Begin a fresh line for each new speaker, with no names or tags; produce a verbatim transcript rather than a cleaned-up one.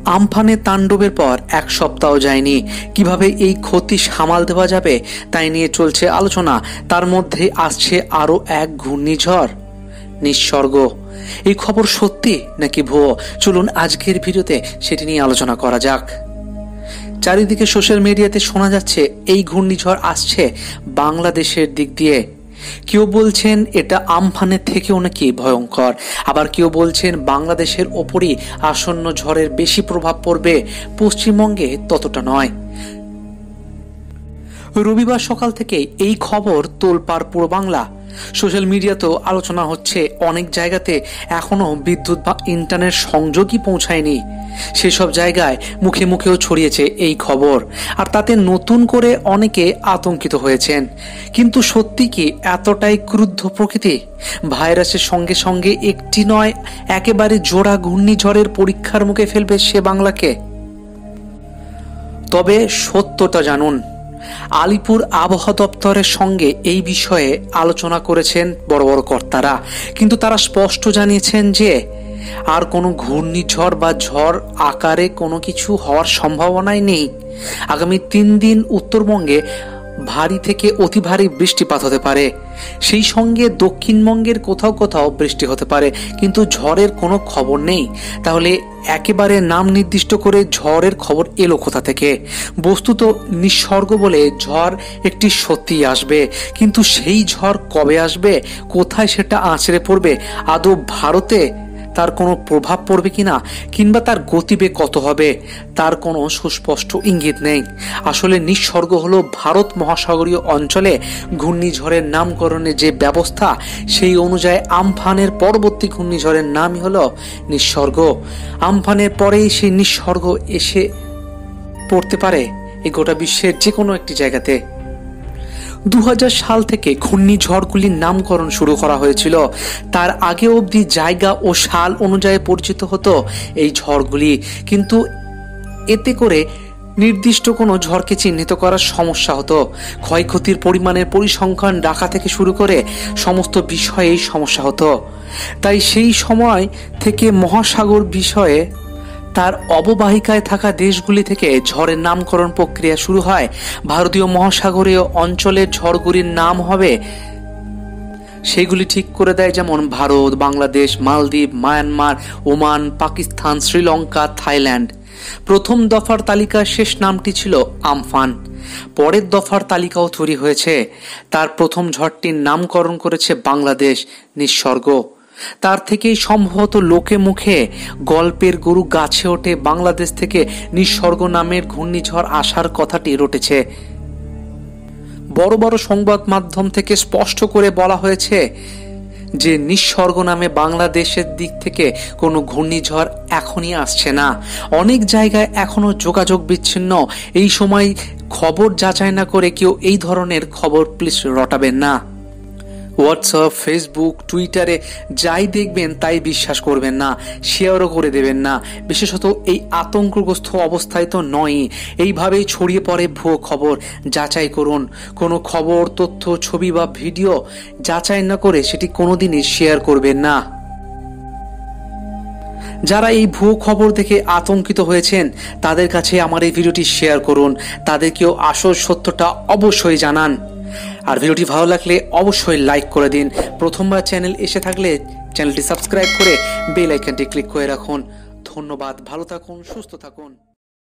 আমফানের তাণ্ডবের পর এক সপ্তাহ যায়নি, কিভাবে এই ক্ষতি সামাল দেওয়া যাবে তাই নিয়ে চলছে আলোচনা। তার মধ্যে আসছে আরো এক ঘূর্ণিঝড় নিঃসর্গ। এই খবর সত্যি নাকি ভুয়ো, চলুন আজকের ভিডিওতে সেটি নিয়ে আলোচনা করা যাক। চারিদিকে সোশ্যাল মিডিয়াতে শোনা যাচ্ছে এই ঘূর্ণিঝড় আসছে বাংলাদেশের দিক দিয়ে। কেউ বলছেন এটা আমফানের থেকেও নাকি ভয়ঙ্কর, আবার কেউ বলছেন বাংলাদেশের ওপরই আসন্ন ঝড়ের বেশি প্রভাব পড়বে, পশ্চিমবঙ্গে ততটা নয়। রবিবার সকাল থেকে এই খবর তোলপাড় পুরো বাংলা। সোশ্যাল মিডিয়াতেও আলোচনা হচ্ছে, অনেক জায়গাতে এখনো বিদ্যুৎ বা ইন্টারনেট সংযোগই পৌঁছায়নি। সেসব জায়গায় মুখে মুখেও ছড়িয়েছে এই খবর, আর তাতে নতুন করে অনেকে আতঙ্কিত হয়েছেন। কিন্তু সত্যি কি এতটাই ক্রুদ্ধ প্রকৃতি? ভাইরাসের সঙ্গে সঙ্গে একটি নয়, একেবারে জোড়া ঘূর্ণিঝড়ের পরীক্ষার মুখে ফেলবে সে বাংলাকে? তবে সত্যটা জানুন, আলিপুর আবহাওয়া দপ্তরের সঙ্গে এই বিষয়ে আলোচনা করেছেন বড় বড় কর্তারা, কিন্তু তারা স্পষ্ট জানিয়েছেন যে আর কোনো ঘূর্ণিঝড় বা ঝড় আকারে কোনো কিছু হওয়ার সম্ভাবনাই নেই। আগামী তিন দিন উত্তরবঙ্গে ভারী থেকে অতি ভারী বৃষ্টিপাত হতে পারে, সেই সঙ্গে দক্ষিণবঙ্গের কোথাও কোথাও বৃষ্টি হতে পারে, কিন্তু ঝড়ের কোনো খবর নেই। তাহলে একেবারে নাম নির্দিষ্ট করে ঝড়ের খবর এলো কোথা থেকে? বস্তুত নিঃসর্গ বলে ঝড় একটি সত্যি আসবে, কিন্তু সেই ঝড় কবে আসবে, কোথায় সেটা আছড়ে পড়বে, আদৌ ভারতে তার কোনো প্রভাব পড়বে কিনা, কিংবা তার গতিবেগ কত হবে, তার কোনো সুস্পষ্ট ইঙ্গিত নেই। আসলে নিঃসর্গ হলো ভারত মহাসাগরীয় অঞ্চলে ঘূর্ণিঝড়ের নামকরণের যে ব্যবস্থা, সেই অনুযায়ী আমফানের পরবর্তী ঘূর্ণিঝড়ের নামই হলো নিঃসর্গ। আমফানের পরেই সেই নিঃসর্গ এসে পড়তে পারে এই গোটা বিশ্বের যে কোনো একটি জায়গাতে। দু হাজার সাল থেকে ঘূর্ণিঝড়গুলির নামকরণ শুরু করা হয়েছিল। তার আগে অবধি জায়গা ও সাল অনুযায়ী পরিচিত হতো এই ঝড়গুলি, কিন্তু এতে করে নির্দিষ্ট কোনো ঝড়কে চিহ্নিত করার সমস্যা হতো। ক্ষয়ক্ষতির পরিমাণের পরিসংখ্যান রাখা থেকে শুরু করে সমস্ত বিষয়েই সমস্যা হতো। তাই সেই সময় থেকে মহাসাগর বিষয়ে তার অববাহিকায় থাকা দেশগুলি থেকে ঝড়ের নামকরণ প্রক্রিয়া শুরু হয়। ভারতীয় মহাসাগরীয় অঞ্চলের ঝড়গুলির নাম হবে সেগুলি ঠিক করে দেয়, যেমন Bharat, Bangladesh, Maldives, Myanmar, Oman, Pakistan, Sri Lanka, Thailand. প্রথম দফার তালিকার শেষ নামটি ছিল আমফান। পরের দফার তালিকাও তৈরি হয়েছে, তার প্রথম ঝড়টির নামকরণ করেছে বাংলাদেশ নিঃসর্গ। তার থেকেই সম্ভবত লোকে মুখে গল্পের গরু গাছে ওঠে, বাংলাদেশ থেকে নিঃসর্গ নামের ঘূর্ণিঝড় আসার কথাটি রটেছে। বড় বড় সংবাদ মাধ্যম থেকে স্পষ্ট করে বলা হয়েছে যে নিঃসর্গ নামে বাংলাদেশের দিক থেকে কোনো ঘূর্ণিঝড় এখনই আসছে না। অনেক জায়গায় এখনো যোগাযোগ বিচ্ছিন্ন। এই সময় খবর যাচাই না করে কেউ এই ধরনের খবর প্লিজ রটাবেন না। হোয়াটসঅ্যাপ, ফেসবুক, টুইটারে যাই দেখবেন তাই বিশ্বাস করবেন না, শেয়ারও করে দেবেন না। বিশেষত এই আতঙ্কগ্রস্ত অবস্থায় তো নয়ই, এইভাবেই ছড়িয়ে পড়ে ভুয়ো খবর। যাচাই করুন, কোনো খবর, তথ্য, ছবি বা ভিডিও যাচাই না করে সেটি কোনোদিনই শেয়ার করবেন না। যারা এই ভুয়ো খবর দেখে আতঙ্কিত হয়েছেন তাদের কাছে আমার এই ভিডিওটি শেয়ার করুন, তাদেরকেও আসল সত্যটা অবশ্যই জানান। আর ভিডিওটি ভালো লাগলে অবশ্যই লাইক করে দিন। প্রথমবার চ্যানেল এসে থাকলে চ্যানেলটি সাবস্ক্রাইব করে বেল আইকনটি ক্লিক করে রাখুন। ধন্যবাদ, ভালো থাকুন, সুস্থ থাকুন।